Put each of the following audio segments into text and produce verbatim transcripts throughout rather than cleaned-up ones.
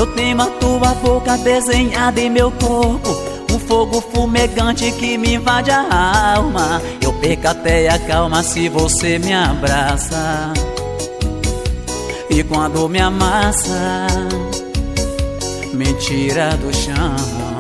Eu tenho a tua boca desenhada em meu corpo, um fogo fumegante que me invade a alma. Eu perco até a calma se você me abraça. E quando me amassa, me tira do chão.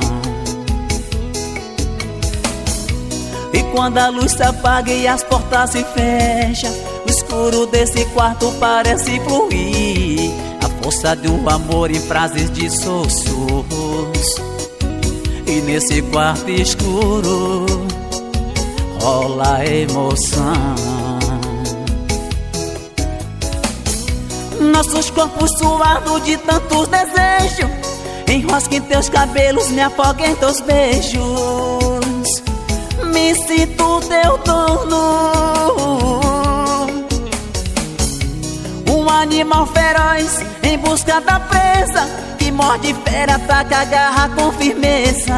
E quando a luz se apaga e as portas se fecham, o escuro desse quarto parece fluir a força do amor em frases de sussurros. E nesse quarto escuro rola emoção. Nossos corpos suados de tantos desejos, enrosca em teus cabelos, me afoga em teus beijos. Me sinto teu dono, um animal feroz em busca da presa, que morde fera, ataca, agarra com firmeza.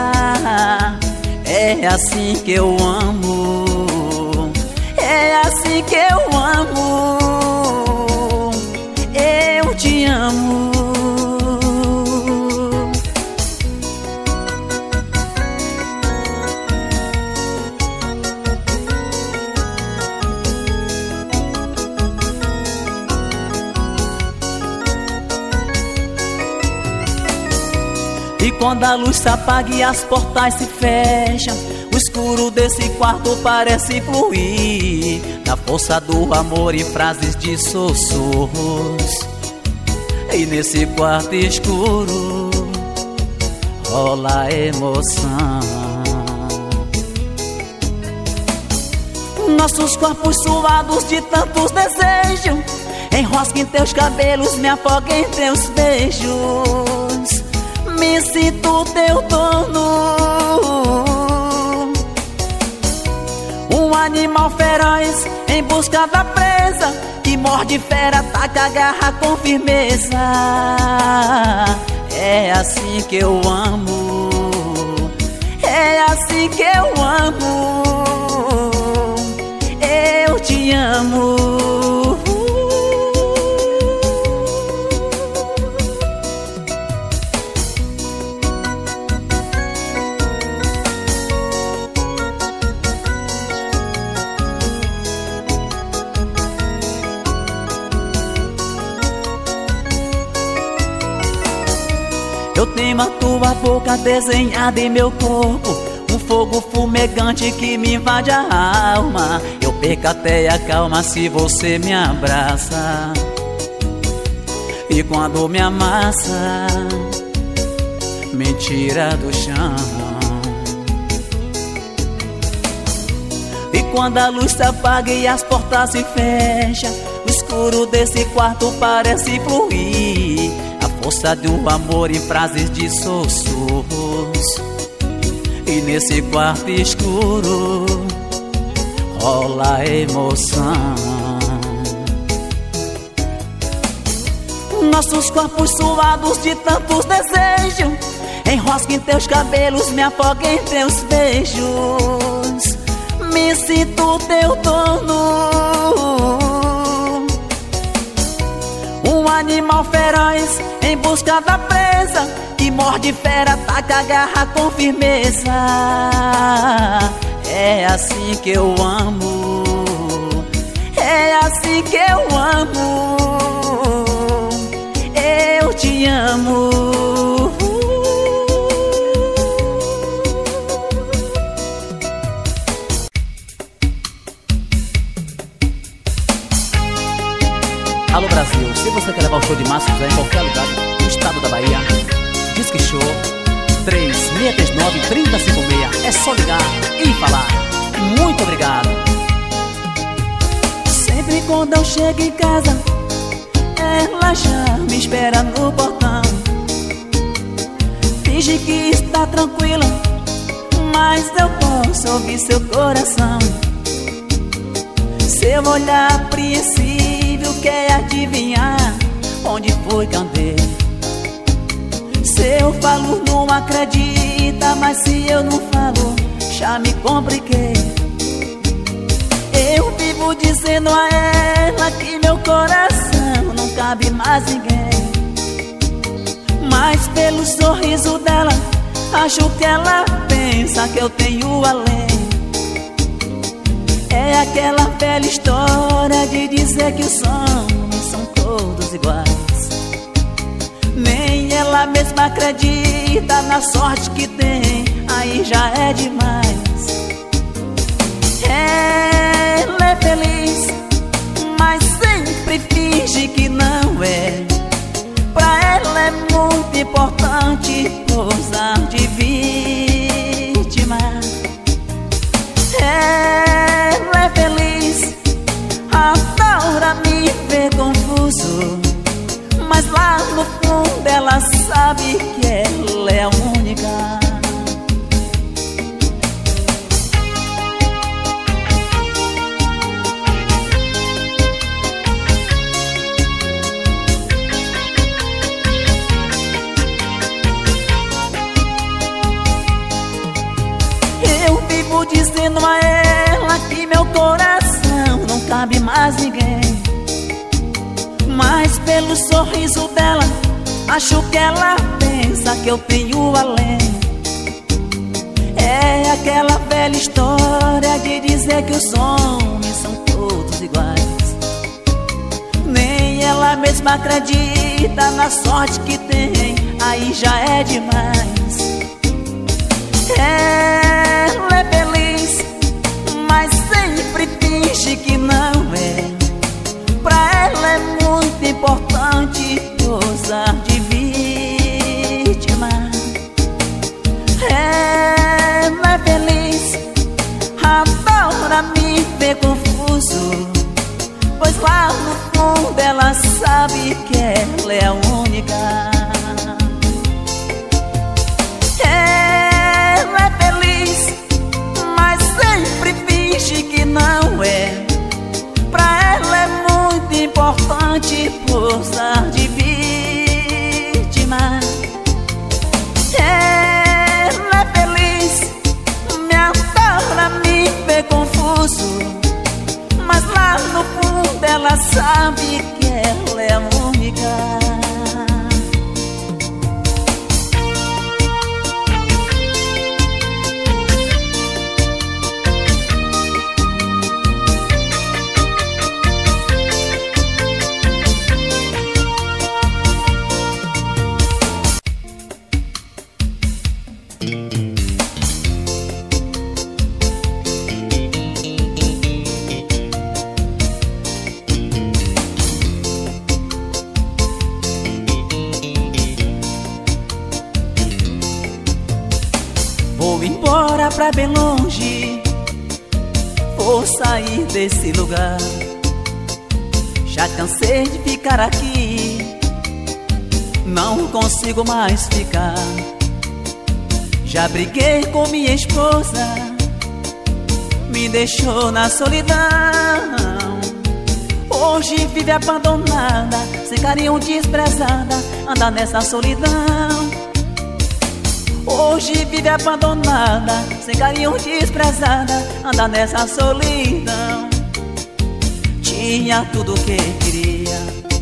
É assim que eu amo, é assim que eu amo. Eu te amo. E quando a luz se apaga e as portas se fecham, o escuro desse quarto parece fluir da força do amor em frases de sussurros. E nesse quarto escuro rola emoção. Nossos corpos suados de tantos desejos, enrosca em teus cabelos, me afoga em teus beijos. Me sinto teu dono, um animal feroz em busca da presa, que morde fera, ataca, agarra com firmeza. É assim que eu amo, é assim que eu amo. Eu te amo. Eu tenho a tua boca desenhada em meu corpo, um fogo fumegante que me invade a alma. Eu perco até a calma se você me abraça. E quando me amassa, me tira do chão. E quando a luz se apaga e as portas se fecham, o escuro desse quarto parece fluir a força do amor em frases de sussurros. E nesse quarto escuro rola emoção. Nossos corpos suados de tantos desejos, enrosca em teus cabelos, me afoga em teus beijos. Me sinto teu dono, um animal feroz em busca da presa, que morde fera, ataca, agarra com firmeza. É assim que eu amo, é assim que eu amo. Eu te amo. Alô Brasil, se você quer levar o show de Márcio José em qualquer lugar do estado da Bahia, Disque Show três seis três nove, três zero cinco seis. É só ligar e falar. Muito obrigado. Sempre quando eu chego em casa, ela já me espera no portão. Finge que está tranquila, mas eu posso ouvir seu coração. Seu olhar apreensível quer adivinhar onde foi que andei. Se eu falo não acredita, mas se eu não falo já me compliquei. Eu vivo dizendo a ela que meu coração não cabe mais ninguém. mas pelo sorriso dela acho que ela pensa que eu tenho além. É aquela velha história de dizer que os homens são todos iguais. Nem ela mesma acredita na sorte que tem, aí já é demais. Ela é feliz, mas sempre finge que não é. Pra ela é muito importante posar de vítima. Ela é feliz, adora me ver confuso, mas lá no fundo ela sabe que ela é a única. Eu vivo dizendo a ela que meu coração não cabe mais ninguém, mas pelo sorriso dela acho que ela pensa que eu tenho além. É aquela velha história de dizer que os homens são todos iguais. Nem ela mesma acredita na sorte que tem, aí já é demais. Ela é feliz, mas sempre finge que não é. Pra ela é muito importante posar de vítima. Ela é feliz, adora me ver confuso, pois lá no fundo ela sabe que ela é a única. Ela é feliz, mas sempre finge que não é. Pra ela é muito importante posar de vítima. Ela é feliz, me adora me ver confuso, mas lá no fundo ela sabe que ela é a única. Vou embora pra bem longe, vou sair desse lugar. Já cansei de ficar aqui, não consigo mais ficar. Já briguei com minha esposa, me deixou na solidão. Hoje vive abandonada, sem carinho, desprezada, anda nessa solidão. Hoje vive abandonada, sem carinho, desprezada, anda nessa solidão. Tinha tudo o que queria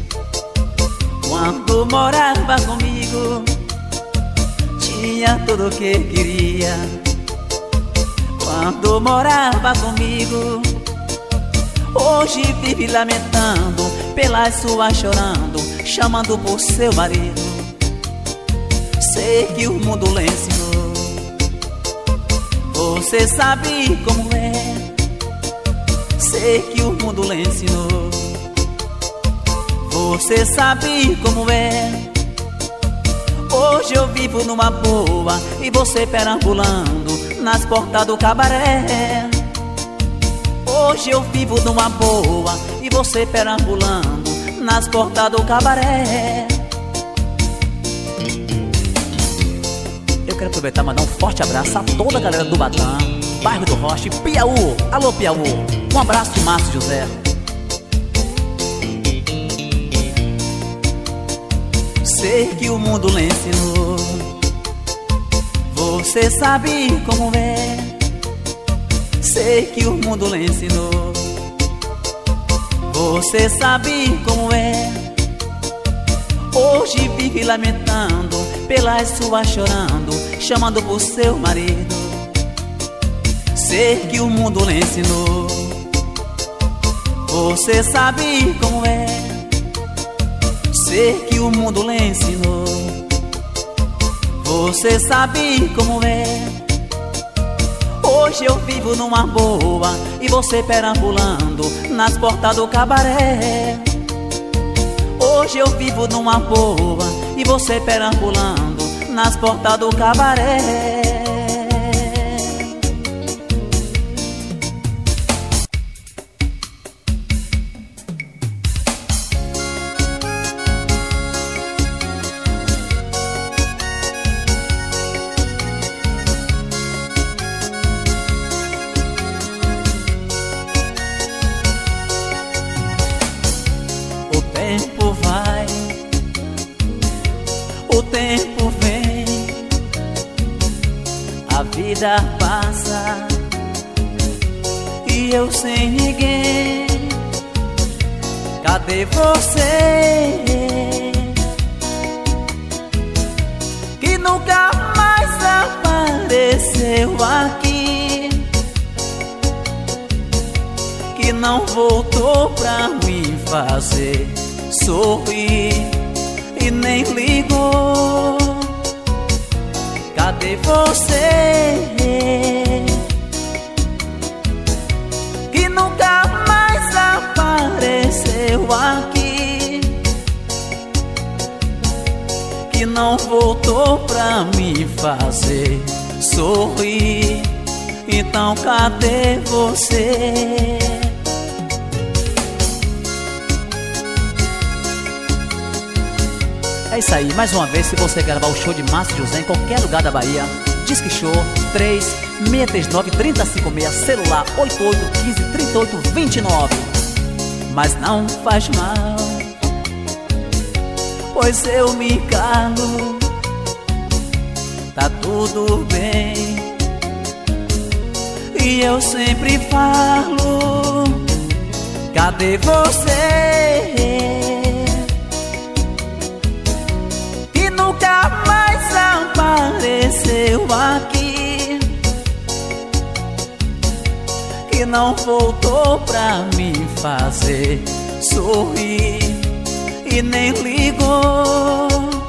quando morava comigo. Tinha tudo o que queria quando morava comigo. Hoje vive lamentando, pelas suas chorando, chamando por seu marido. Sei que o mundo lhe ensinou, você sabe como é. Sei que o mundo lhe ensinou, você sabe como é. Hoje eu vivo numa boa e você perambulando nas portas do cabaré. Hoje eu vivo numa boa e você perambulando nas portas do cabaré. Eu quero aproveitar e mandar um forte abraço a toda a galera do Batã, bairro do Roche, Piauí. Alô, Piauí. Um abraço de Márcio José. Sei que o mundo lhe ensinou, você sabe como é. Sei que o mundo lhe ensinou, você sabe como é. Hoje vive lamentando, pelas suas chorando, chamando por seu marido. Sei que o mundo lhe ensinou, você sabe como é. Sei que o mundo lhe ensinou, você sabe como é. Hoje eu vivo numa boa e você perambulando nas portas do cabaré. Hoje eu vivo numa boa e você perambulando nas portas do cabaré. O tempo vai, o tempo vem, a vida passa e eu sem ninguém. Cadê você que nunca mais apareceu aqui, que não voltou pra me fazer sorrir e nem ligou? Cadê você que nunca mais apareceu aqui, que não voltou pra me fazer sorrir? Então cadê você? É isso aí, mais uma vez, se você gravar o show de Márcio José em qualquer lugar da Bahia, Disque Show três seis três nove, três zero cinco seis, celular oito oito um cinco, três oito dois nove. Mas não faz mal, pois eu me calo, tá tudo bem. E eu sempre falo, cadê você que nunca mais apareceu aqui, que não voltou pra me fazer sorrir e nem ligou?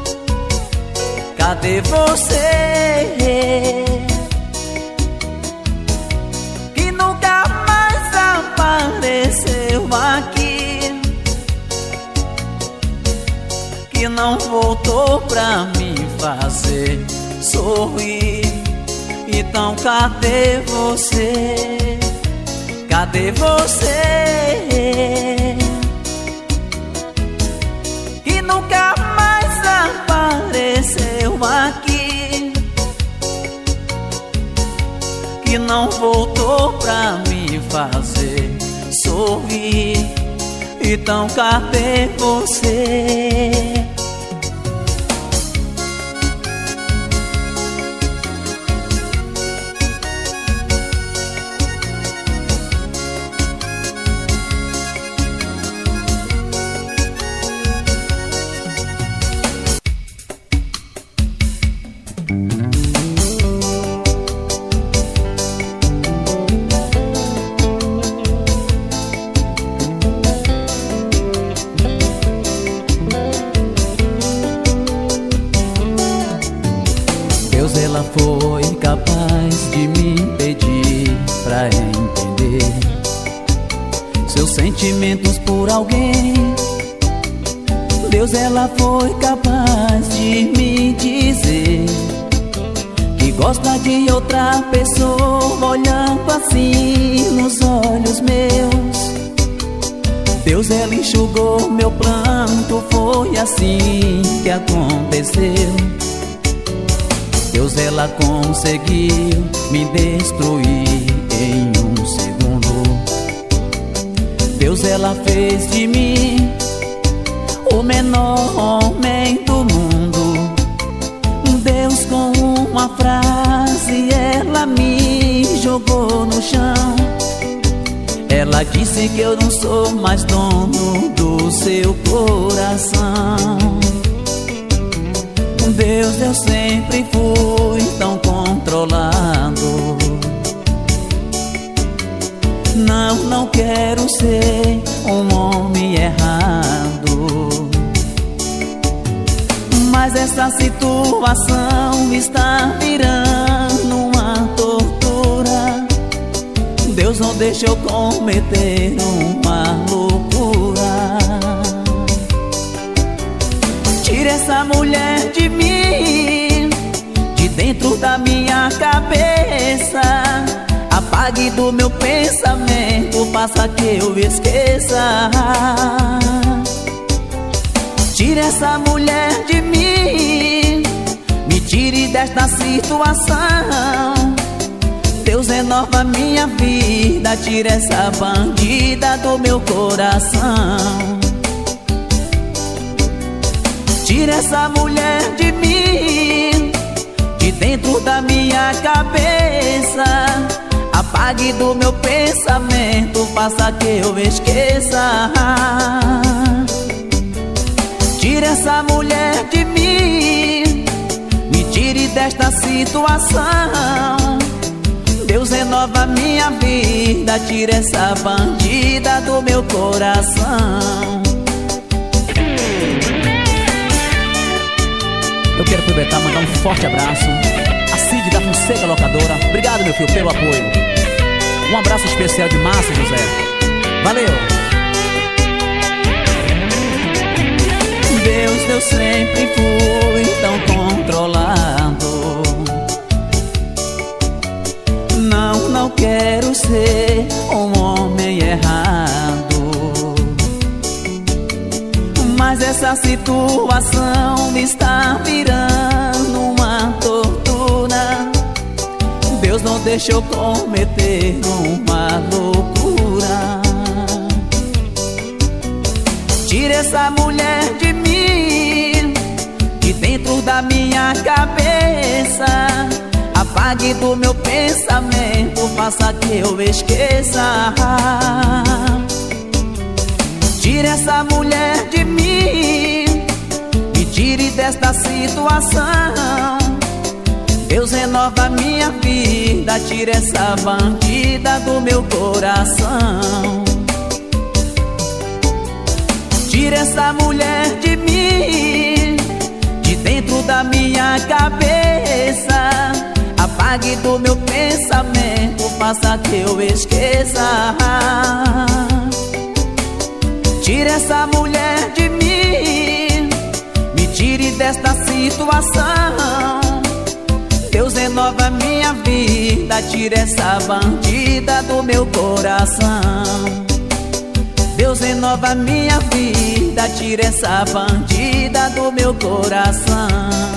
Cadê você que nunca mais apareceu aqui, que não voltou pra me fazer sorrir? Então cadê você? Cadê você que nunca mais apareceu aqui, que não voltou pra me fazer sorrir? Então cadê você? Deus, ela foi capaz de me impedir pra entender seus sentimentos por alguém. Deus, ela foi capaz de me dizer que gosta de outra pessoa, olhando assim nos olhos meus. Deus, ela enxugou meu pranto, foi assim que aconteceu. Deus, ela conseguiu me destruir em um segundo. Deus, ela fez de mim o menor homem do mundo. Deus, com uma frase, ela me jogou no chão. Ela disse que eu não sou mais dono do seu coração. Deus, eu sempre fui tão controlado. Não, não quero ser um homem errado, mas essa situação está virando uma tortura. Deus não deixa eu cometer uma loucura. Tire essa mulher de mim, de dentro da minha cabeça. Apague do meu pensamento, faça que eu esqueça. Tire essa mulher de mim, me tire desta situação. Deus renova minha vida, tire essa bandida do meu coração. Tire essa mulher de mim, de dentro da minha cabeça. Apague do meu pensamento, faça que eu esqueça. Tire essa mulher de mim, me tire desta situação. Deus renova minha vida, tire essa bandida do meu coração. Eu quero aproveitar e mandar um forte abraço a Cid da Fonseca Locadora. Obrigado, meu filho, pelo apoio. Um abraço especial de Márcio José. Valeu! Deus, eu sempre fui tão controlado. Não, não quero ser um homem errado, mas essa situação está virando uma tortura. Deus não deixa eu cometer uma loucura. Tire essa mulher de mim, de dentro da minha cabeça. Apague do meu pensamento, faça que eu esqueça. Tire essa mulher de mim, me tire desta situação. Deus renova minha vida, tire essa bandida do meu coração. Tire essa mulher de mim, de dentro da minha cabeça. Apague do meu pensamento, faça que eu esqueça. Tire essa mulher de mim, me tire desta situação. Deus renova minha vida, tire essa bandida do meu coração. Deus renova minha vida, tire essa bandida do meu coração.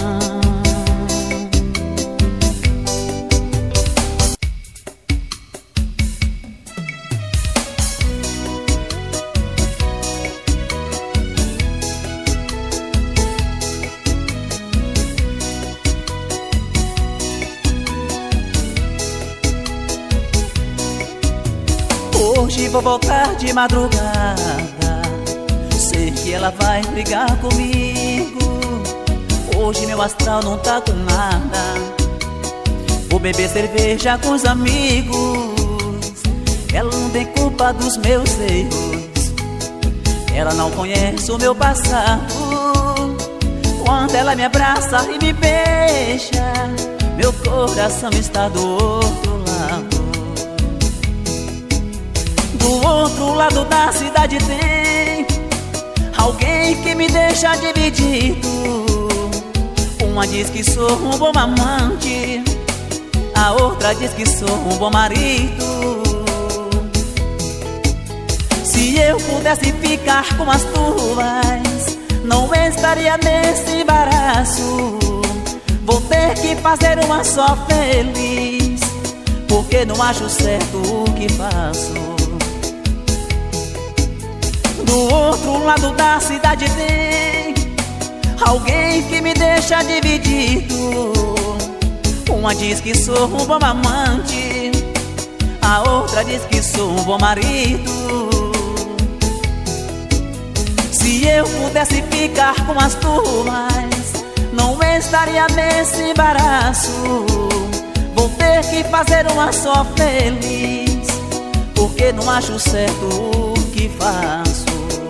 Hoje vou voltar de madrugada, sei que ela vai brigar comigo. Hoje meu astral não tá com nada, vou beber cerveja com os amigos. Ela não tem culpa dos meus erros, ela não conhece o meu passado. Quando ela me abraça e me beija, meu coração está do outro lado. Do outro lado da cidade tem alguém que me deixa dividido. Uma diz que sou um bom amante, a outra diz que sou um bom marido. Se eu pudesse ficar com as duas, não estaria nesse embaraço. Vou ter que fazer uma só feliz, porque não acho certo o que faço. Do outro lado da cidade tem alguém que me deixa dividido. Uma diz que sou um bom amante, a outra diz que sou um bom marido. Se eu pudesse ficar com as duas, não estaria nesse embaraço. Vou ter que fazer uma só feliz, porque não acho certo o que faço.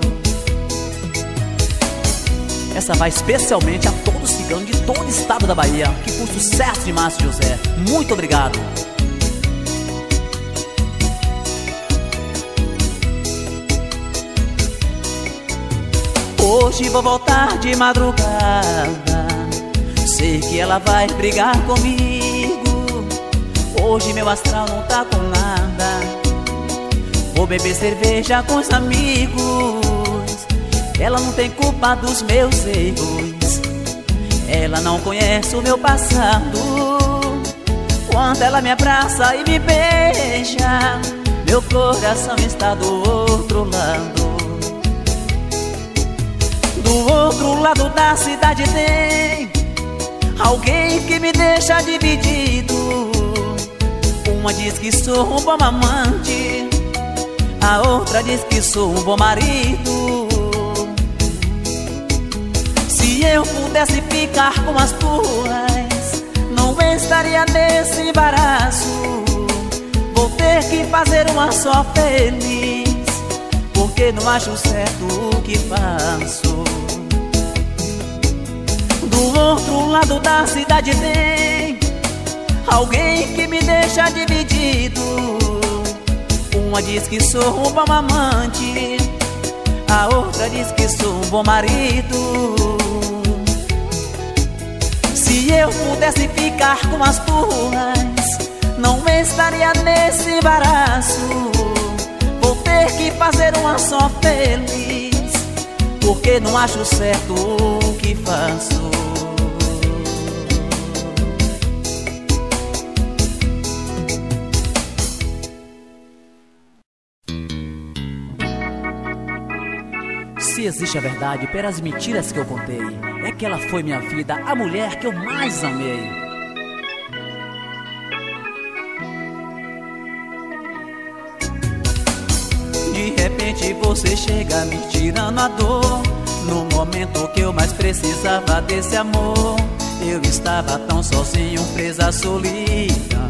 Essa vai especialmente a todos os ciganos de todo o estado da Bahia, que curte o sucesso de Márcio José. Muito obrigado. Hoje vou voltar de madrugada, sei que ela vai brigar comigo. Hoje meu astral não tá com nada, vou beber cerveja com os amigos. Ela não tem culpa dos meus erros, ela não conhece o meu passado. Quando ela me abraça e me beija, meu coração está do outro lado. Do outro lado da cidade tem alguém que me deixa dividido. Uma diz que sou um bom amante, a outra diz que sou um bom marido. Se eu pudesse ficar com as duas, não estaria nesse embaraço. Vou ter que fazer uma só feliz, porque não acho certo o que faço. Do outro lado da cidade tem alguém que me deixa dividido. Uma diz que sou um bom amante, a outra diz que sou um bom marido. Se eu pudesse ficar com as duas, não estaria nesse embaraço. Vou ter que fazer uma só feliz, porque não acho certo o que faço. Se existe a verdade pelas mentiras que eu contei, é que ela foi minha vida, a mulher que eu mais amei. De repente você chega me tirando a dor, no momento que eu mais precisava desse amor. Eu estava tão sozinho, presa à solidão.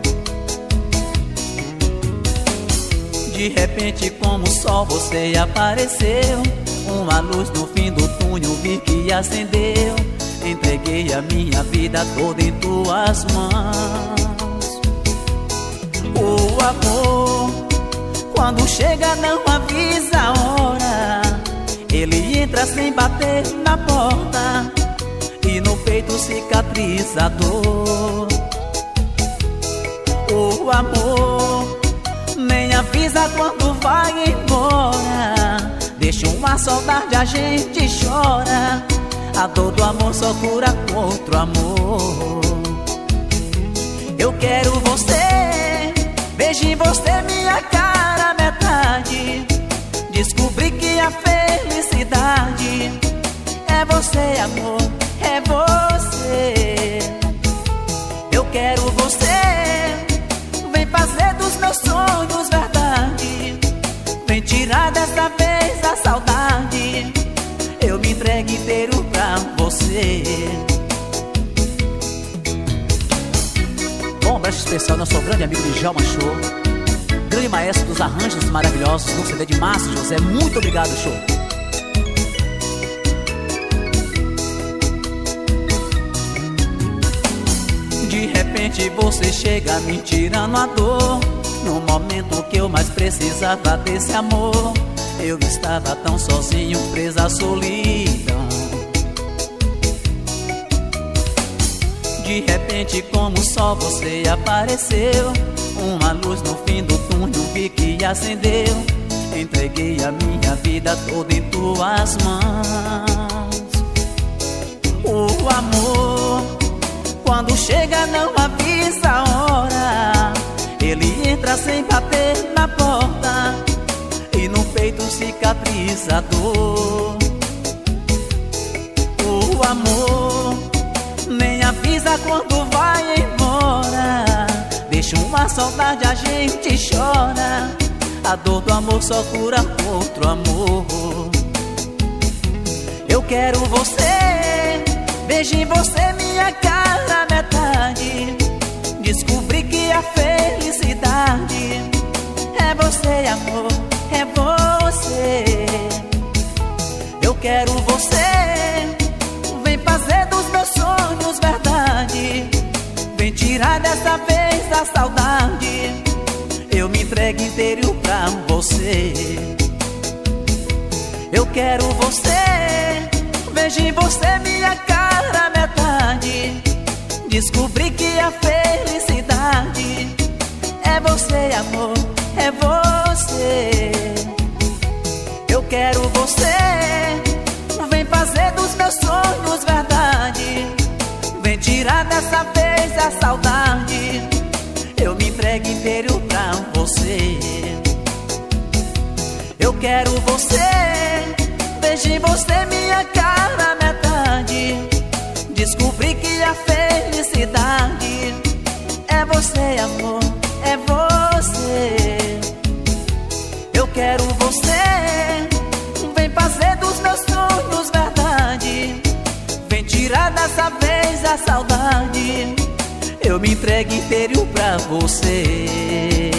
De repente como o sol você apareceu, uma luz no fim do túnel vi que acendeu. Entreguei a minha vida toda em tuas mãos. O amor, quando chega não avisa a hora, ele entra sem bater na porta, e no peito cicatriza a dor. O amor nem avisa quando vai embora, deixa uma saudade, a gente chora. A dor do amor só cura com outro amor. Eu quero você, vejo em você minha cara metade. Descobri que a felicidade é você, amor, é você. Eu quero você, vem fazer dos meus sonhos verdade. Vem tirar dessa vez a saudade, eu me entrego inteiro pra você. Bom, um abraço especial ao nosso grande amigo Djalma Show, grande maestro dos arranjos maravilhosos no C D de Márcio José. Muito obrigado, Show. De repente você chega me tirando a dor, no momento que eu mais precisava desse amor. Eu estava tão sozinho, presa à solidão. De repente como o sol você apareceu, uma luz no fim do túnel vi que acendeu. Entreguei a minha vida toda em tuas mãos. O amor, quando chega não avisa a hora, ele entra sem bater na porta, e no peito cicatriza a dor. O amor nem avisa quando vai embora, deixa uma saudade, a gente chora. A dor do amor só cura com outro amor. Eu quero você, Vejo em você minha cara metade. Descobri que a felicidade é você, amor, é você. Eu quero você, vem fazer dos meus sonhos verdade. Vem tirar dessa vez a saudade. Eu me entrego inteiro pra você. Eu quero você, vejo em você minha cara metade. Descobri que a felicidade é você, amor, é você. Eu quero você, vem fazer dos meus sonhos verdade. Vem tirar dessa vez a saudade. Eu me entrego inteiro pra você. Eu quero você, vejo em você minha cara metade. Descobri que a felicidade é você, amor, é você. Eu quero você, vem fazer dos meus sonhos verdade. Vem tirar dessa vez a saudade. Eu me entrego inteiro pra você.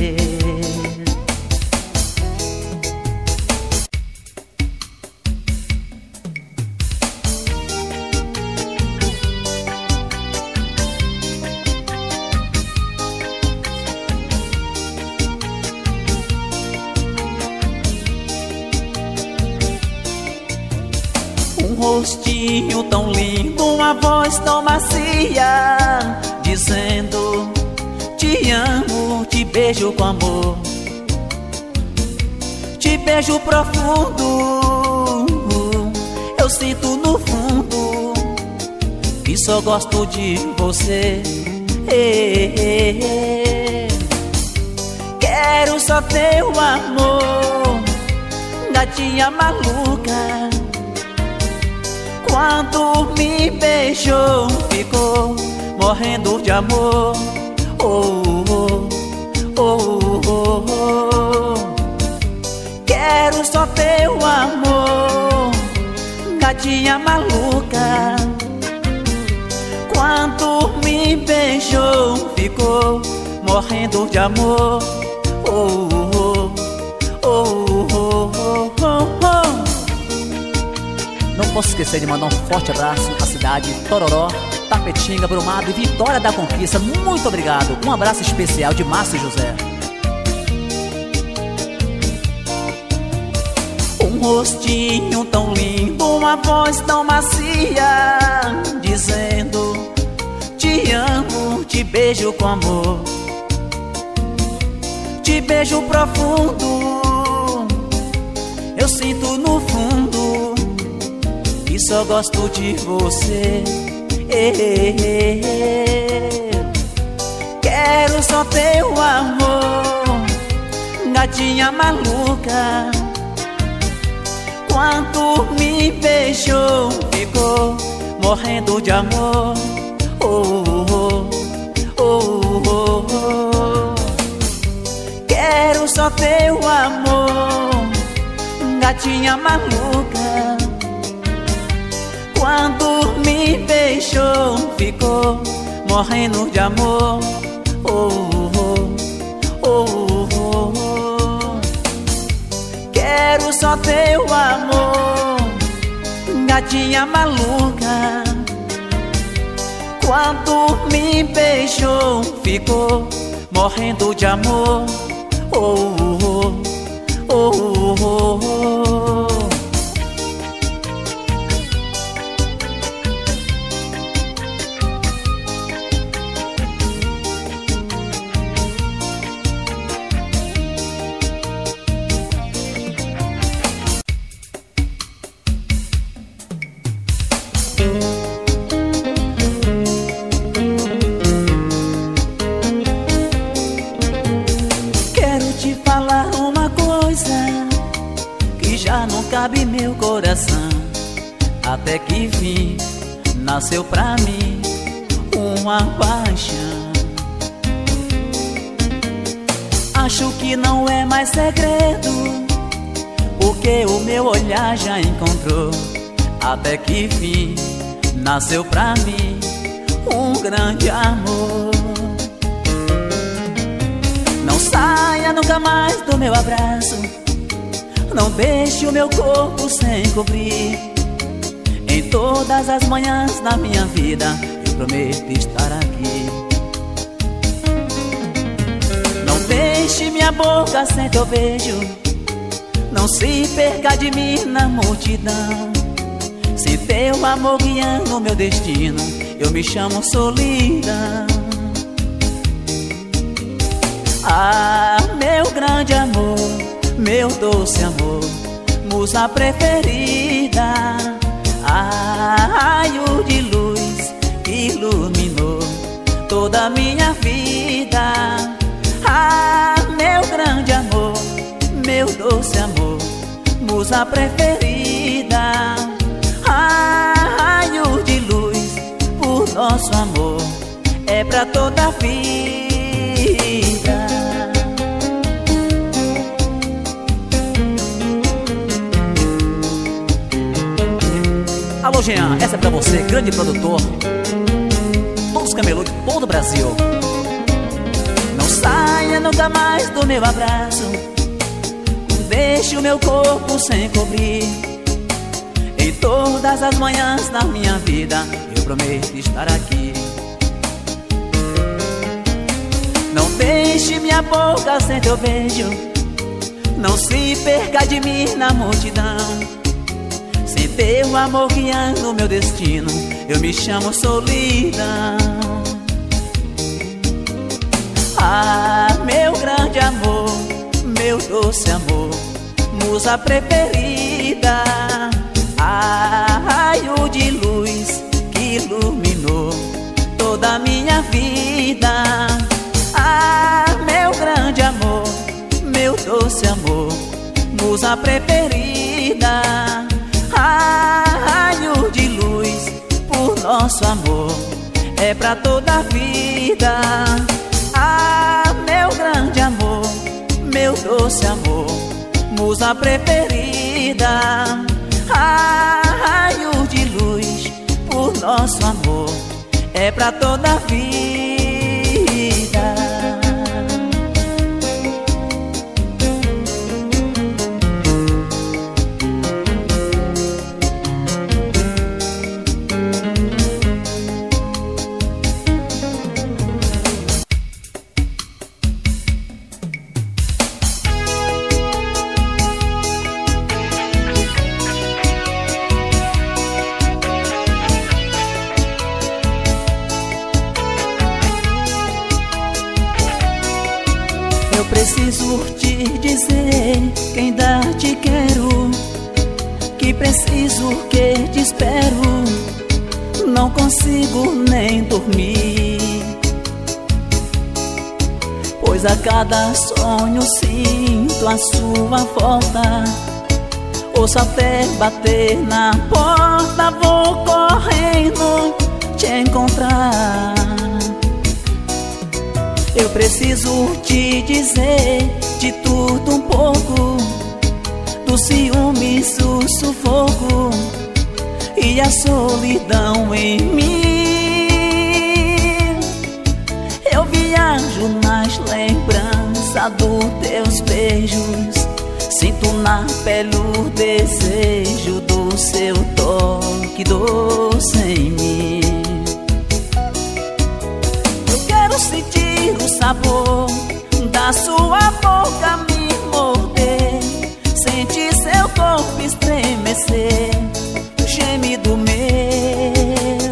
Um rostinho tão lindo, uma voz tão macia, dizendo te amo, te beijo com amor. Te beijo profundo, eu sinto no fundo que só gosto de você. Quero só teu amor, gatinha maluca. Quando me beijou, ficou morrendo de amor. Oh, oh, oh, oh, oh. Quero só teu amor, gatinha maluca. Quando me beijou, ficou morrendo de amor. Oh, oh, oh, oh, oh, oh, oh. Não posso esquecer de mandar um forte abraço à cidade Tororó, Tapetinga, Brumado e Vitória da Conquista. Muito obrigado. Um abraço especial de Márcio José. Um rostinho tão lindo, uma voz tão macia, dizendo te amo, te beijo com amor. Te beijo profundo, eu sinto no fundo que só gosto de você. Quero só teu amor, gatinha maluca. Quando me beijou, ficou morrendo de amor. Oh, oh, oh, oh, oh. Quero só teu amor, gatinha maluca. Quando me beijou, ficou morrendo de amor. Oh, oh, oh, oh, oh. Quero só teu amor, gatinha maluca. Quando me beijou, ficou morrendo de amor. Oh, oh, oh, oh, oh. Cabe meu coração, até que enfim nasceu pra mim uma paixão. Acho que não é mais segredo, porque o meu olhar já encontrou, até que enfim nasceu pra mim um grande amor. Não saia nunca mais do meu abraço, não deixe o meu corpo sem cobrir. Em todas as manhãs da minha vida eu prometo estar aqui. Não deixe minha boca sem teu beijo, não se perca de mim na multidão. Se teu amor guiando o meu destino, eu me chamo solidão. Ah, meu grande amor, meu doce amor, musa preferida, ah, raio de luz que iluminou toda a minha vida. Ah, meu grande amor, meu doce amor, musa preferida, ah, raio de luz, por nosso amor é pra toda a vida. Alô, Jean, essa é pra você, grande produtor, todos os camelôs de todo o Brasil. Não saia nunca mais do meu abraço, deixe o meu corpo sem cobrir. Em todas as manhãs da minha vida eu prometo estar aqui. Não deixe minha boca sem teu beijo, não se perca de mim na multidão. Se teu amor guiando o meu destino, eu me chamo solidão. Ah, meu grande amor, meu doce amor, musa preferida, ah, raio de luz que iluminou toda a minha vida. Ah, meu grande amor, meu doce amor, musa preferida, ah, raio de luz, por nosso amor é pra toda a vida. Ah, meu grande amor, meu doce amor, musa preferida, ah, raio de luz, por nosso amor é pra toda a vida. Preciso te dizer que ainda te quero, que preciso que te espero, não consigo nem dormir, pois a cada sonho sinto a sua volta. Ouço até bater na porta, vou correndo te encontrar. Eu preciso te dizer de tudo um pouco, do ciúme, do sufoco e a solidão em mim. Eu viajo nas lembranças dos teus beijos, sinto na pele o desejo do seu toque doce em mim. Eu quero sentir o sabor da sua boca me morder, sentir seu corpo estremecer, o gemido meu.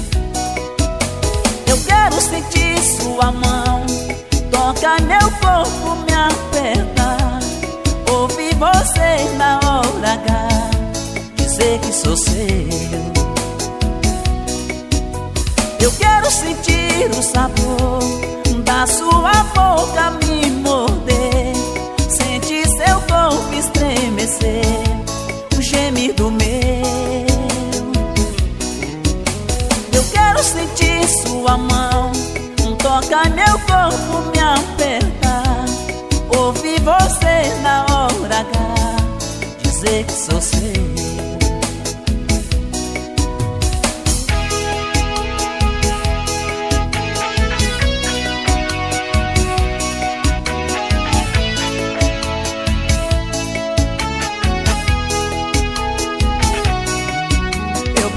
Eu quero sentir sua mão tocar meu corpo, me apertar, ouvir você na hora H dizer que sou seu. Eu quero sentir o sabor da sua boca me morder, sentir seu corpo estremecer, o gemido meu. Eu quero sentir sua mão tocar meu corpo, me apertar, ouvir você na hora H dizer que sou seu.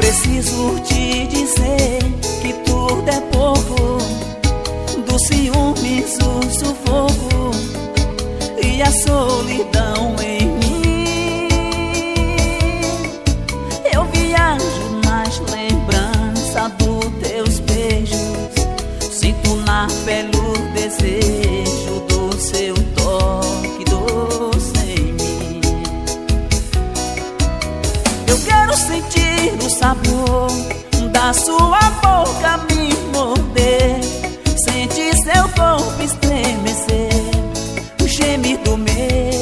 preciso te dizer que tudo é pouco, do ciúmes o sufoco e a solidão em mim. Eu viajo nas lembranças dos teus beijos, sinto na pele o desejo do seu toque doce em mim. Eu quero sentir o sabor da sua boca me morder, sentir seu corpo estremecer, o gemido meu.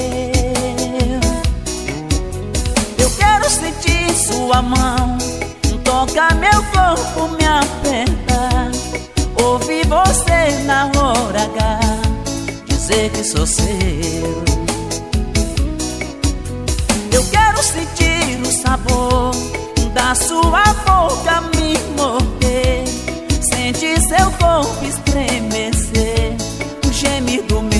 Eu quero sentir sua mão tocar meu corpo, me apertar, ouvir você na hora H dizer que sou seu. Eu quero sentir o sabor da sua boca me morder, sentir seu corpo estremecer, o gemido meu.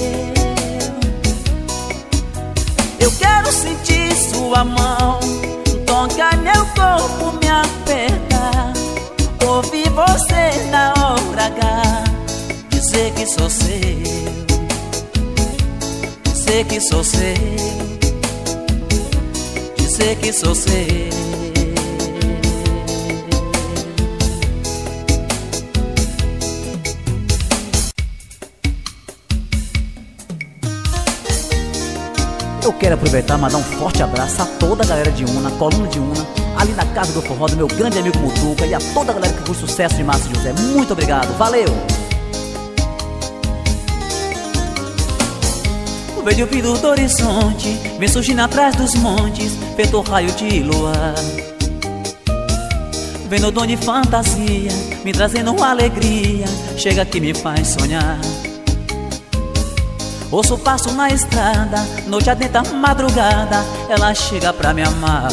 Eu quero sentir sua mão tocar meu corpo, me apertar, ouvir você na hora H dizer que sou seu, dizer que sou seu, dizer que sou seu. Eu quero aproveitar e mandar um forte abraço a toda a galera de Una, Coluna de Una, ali na Casa do Forró do meu grande amigo Mutuca, e a toda a galera que curte sucesso de Márcio José. Muito obrigado, valeu! Vejo o fim do horizonte, vem surgindo atrás dos montes, feito raio de luar. Vem no dom de fantasia, me trazendo uma alegria, chega que me faz sonhar. Ouço passo na estrada, noite adentro, madrugada, ela chega pra me amar.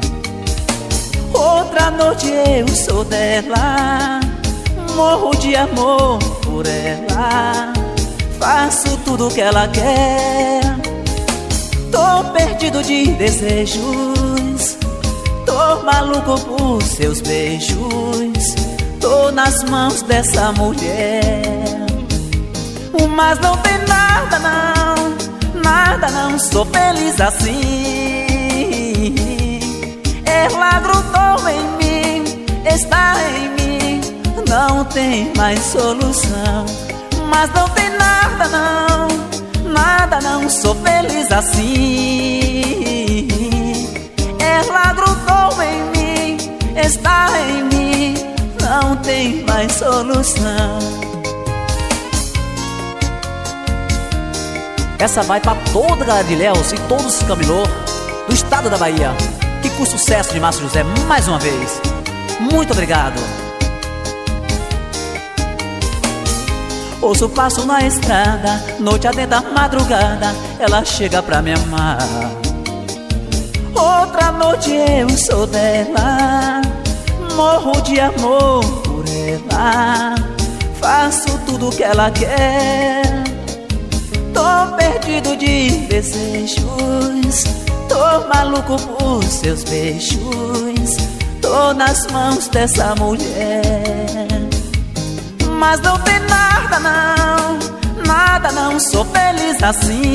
Outra noite eu sou dela, morro de amor por ela, faço tudo que ela quer. Tô perdido de desejos, tô maluco por seus beijos, tô nas mãos dessa mulher. Mas não tem nada não, nada não, sou feliz assim. Ela grudou em mim, está em mim, não tem mais solução. Mas não tem nada não, nada não, sou feliz assim. Ela grudou em mim, está em mim, não tem mais solução. Essa vai pra toda a galera de Ilhéus e todos os camelô do estado da Bahia, que com sucesso de Márcio José mais uma vez. Muito obrigado. Ouço passo na estrada, noite adentro, madrugada, ela chega pra me amar. Outra noite eu sou dela, morro de amor por ela, faço tudo que ela quer. Tô perdido de desejos, tô maluco por seus beijos, tô nas mãos dessa mulher. Mas não tem nada não, nada não, sou feliz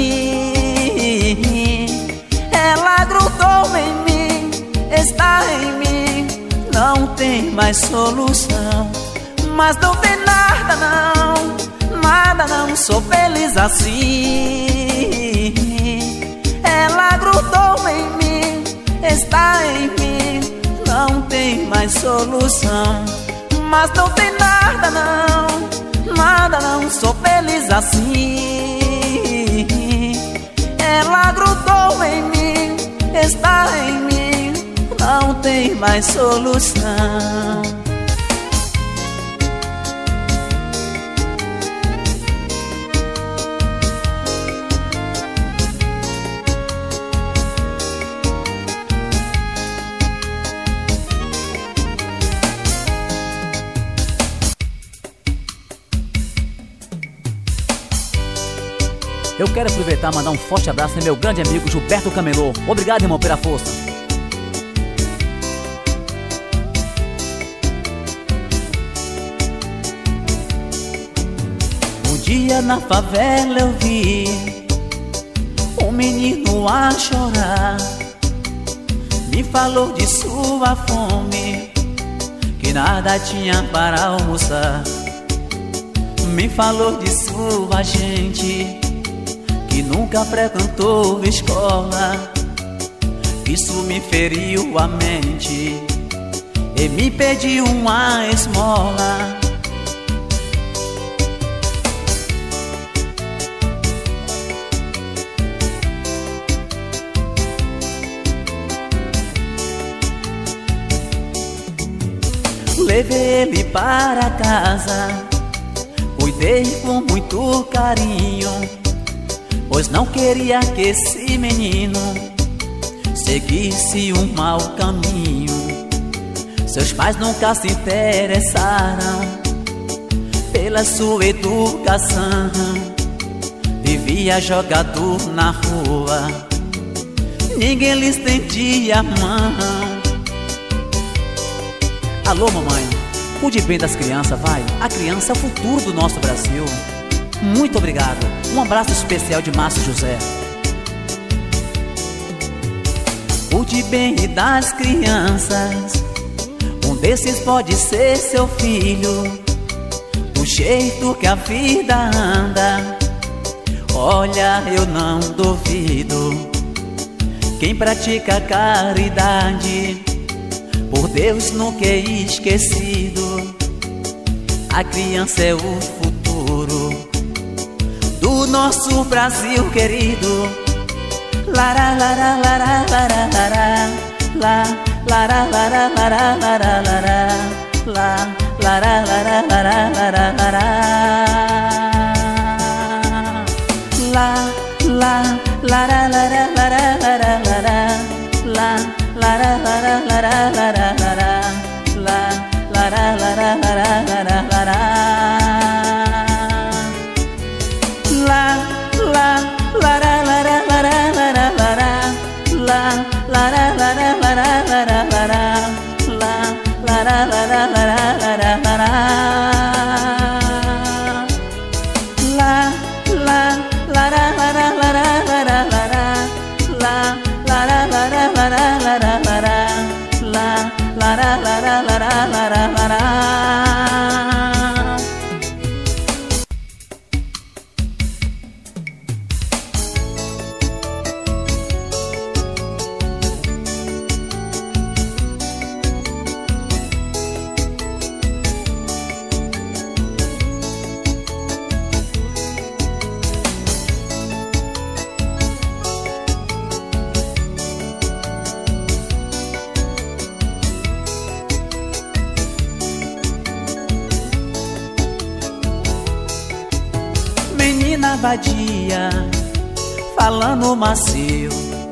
assim. Ela grudou em mim, está em mim, não tem mais solução. Mas não tem nada não, nada não, sou feliz assim. Ela grudou em mim, está em mim, não tem mais solução. Mas não tem nada não, nada não, sou feliz assim. Ela grudou em mim, está em mim, não tem mais solução. Eu quero aproveitar e mandar um forte abraço ao meu grande amigo Gilberto Camelô. Obrigado, irmão, pela força. dia na favela eu vi um menino a chorar. Me falou de sua fome, que nada tinha para almoçar. Me falou de sua gente, que nunca frequentou escola. Isso me feriu a mente e me pediu uma esmola. Levei ele para casa, cuidei com muito carinho, pois não queria que esse menino seguisse um mau caminho. Seus pais nunca se interessaram pela sua educação. Vivia jogado na rua, ninguém lhe estendia a mão. Alô, mamãe, cuide bem das crianças, vai. A criança é o futuro do nosso Brasil. Muito obrigado. Um abraço especial de Márcio José. Cuide bem das crianças, um desses pode ser seu filho. Do jeito que a vida anda, olha, eu não duvido. Quem pratica caridade, por Deus nunca é esquecido. A criança é o futuro do nosso Brasil querido. Lara, lara, lara, lara, lara, la, lara, lara, lara, lara, lara, la, lara, lara, lara, lara, lara, la, la, lara, lara, lara, lara, lara, la, lara, lara, lara, lara, lara, la, lara, lara, lara, lara, lara, la, la, lara, lara, lara, lara, lara, la, lara, lara, lara, lara, lara, la, lara, lara, lara, lara, lara, la, la, lara, lara, lara, lara, lara, la, lara, lara, lara, lara, lara, la, lara, lara, lara, lara, lara. Menina vadia, falando macio,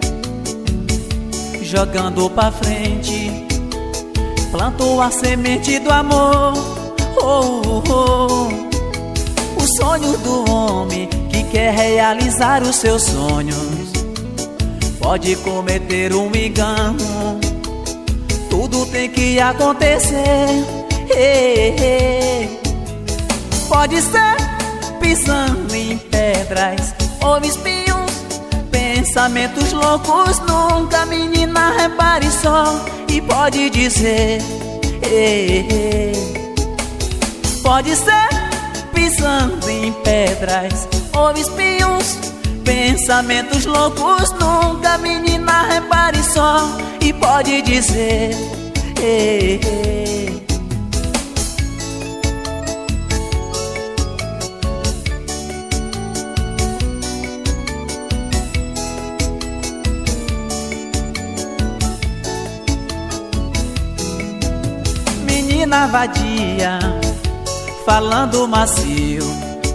jogando pra frente, plantou a semente do amor. Oh, oh, oh. O sonho do homem que quer realizar os seus sonhos pode cometer um engano. Tudo tem que acontecer. Hey, hey. Pode ser pisando em pedras ou espinhos, pensamentos loucos nunca, menina, repare só e pode dizer, ei, ei. Pode ser pisando em pedras ou espinhos, pensamentos loucos nunca, menina, repare só e pode dizer, ei, ei. Menina vadia, falando macio,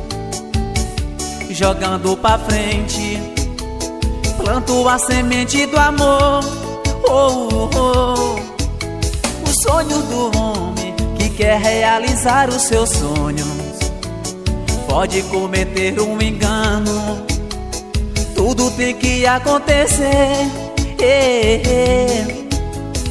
jogando pra frente, plantou a semente do amor. Oh, oh, oh. O sonho do homem que quer realizar os seus sonhos pode cometer um engano. Tudo tem que acontecer. Ei, ei.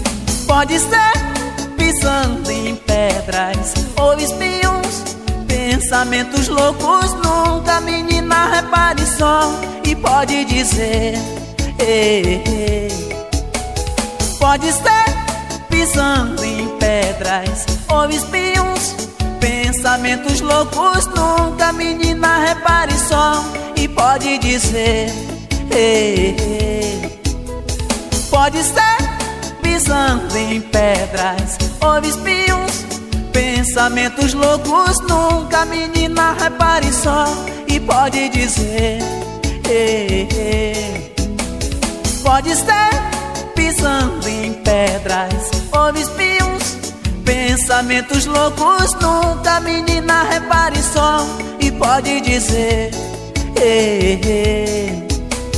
Pode ser pisando em pedras ou espinhos, Pensamentos loucos nunca, menina, repare só. E pode dizer, ei, ei. Pode ser pisando em pedras ou espinhos. Pensamentos loucos nunca, menina, repare só. E pode dizer, ei, ei. Pode ser pisando em pedras ou espinhos. Pensamentos loucos nunca, menina, repare só. E pode dizer, ei, ei. Pode ser pisando em pedras ou espinhos. Pensamentos loucos nunca, menina, repare só. E pode dizer, ei, ei.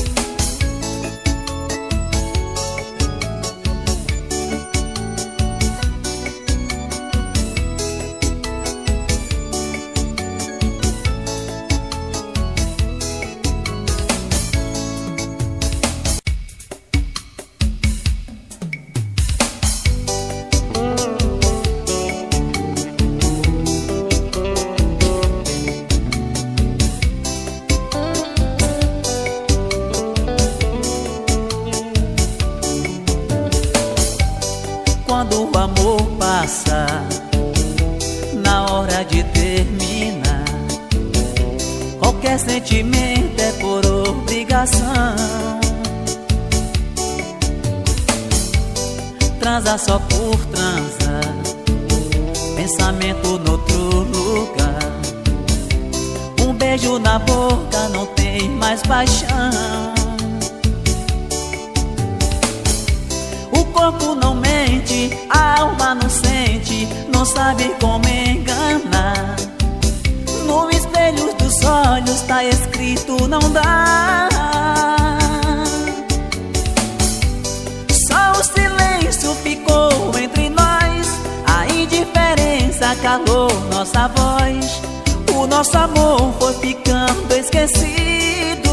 Quando o amor passa, na hora de terminar, qualquer sentimento é por obrigação. Transa só por transar, pensamento noutro lugar. Um beijo na boca não tem mais paixão. O corpo não mente, a alma não sente, não sabe como enganar. No espelho dos olhos tá escrito não dá. Só o silêncio ficou entre nós, a indiferença calou nossa voz. O nosso amor foi ficando esquecido.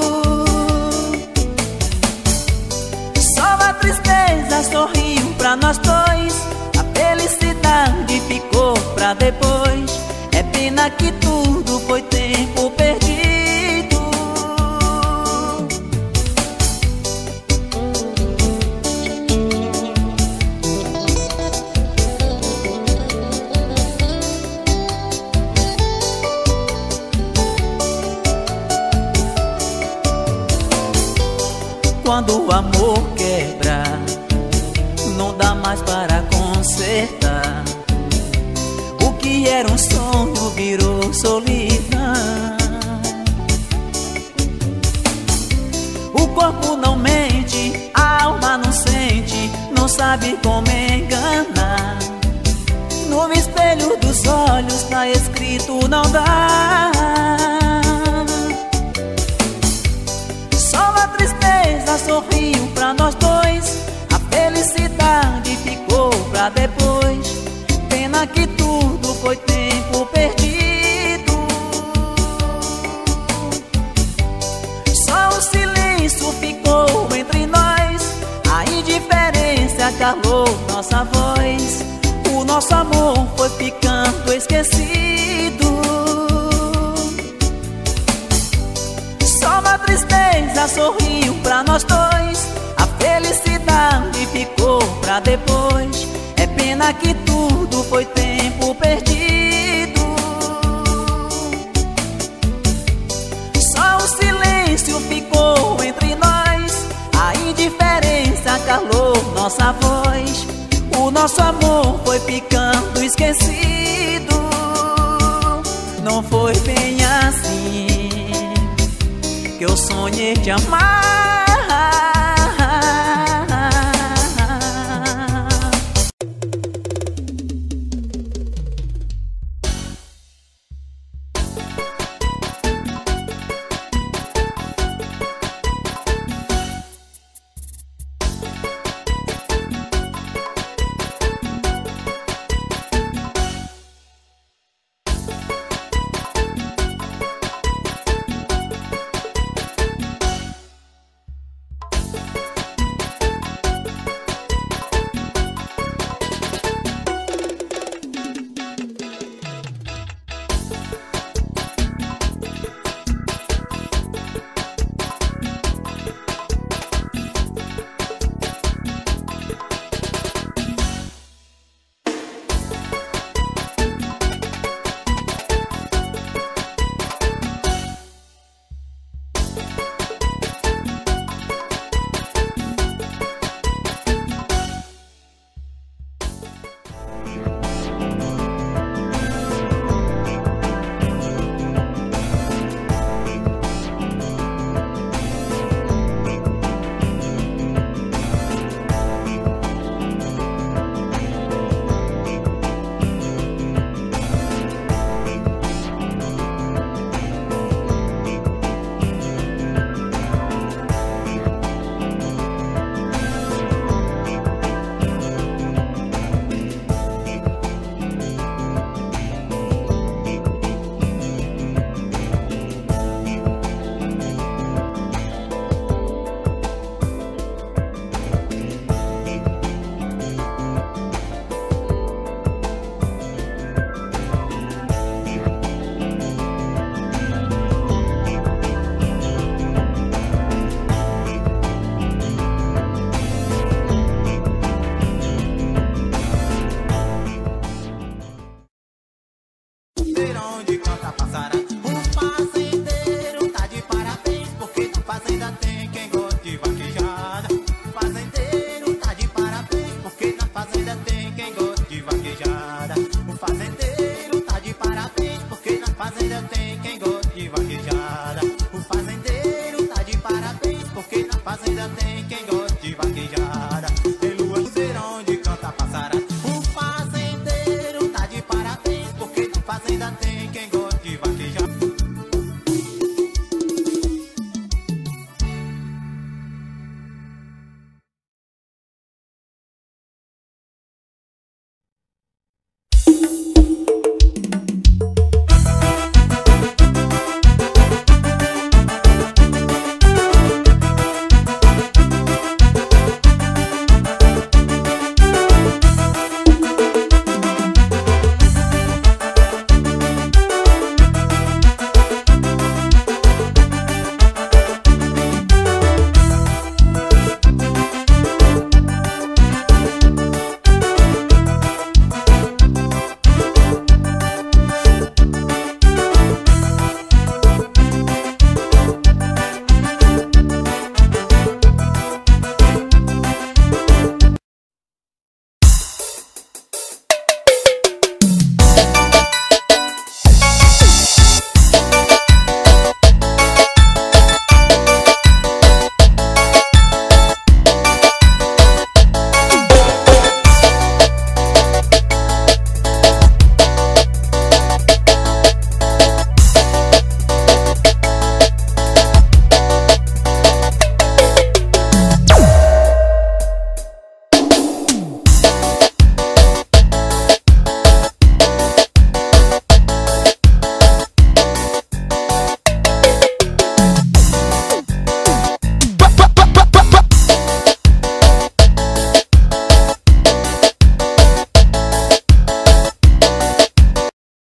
A tristeza sorriu pra nós dois, a felicidade ficou pra depois. É pena que tudo foi tempo perdido. Quando o amor quebra, não dá mais para consertar. O que era um sonho virou solidão. O corpo não mente, a alma não sente, não sabe como enganar. No espelho dos olhos tá escrito não dá. Só a tristeza sorriu pra nós dois, a felicidade ficou pra depois. Pena que tudo foi tempo perdido. Só o silêncio ficou entre nós, a indiferença calou nossa voz. O nosso amor foi ficando esquecido. Só uma tristeza sorriu pra nós dois, a felicidade ficou pra depois. É pena que tudo foi tempo perdido. Só o silêncio ficou entre nós, a indiferença calou nossa voz. O nosso amor foi ficando esquecido. Não foi bem assim que eu sonhei te amar. fazenda tem quem gosta de vaquejada. O fazendeiro tá de parabéns, porque na fazenda tem quem gosta de vaquejada. O fazendeiro tá de parabéns, porque na fazenda tem quem gosta de vaquejada. Tem lua no verão onde canta passarada.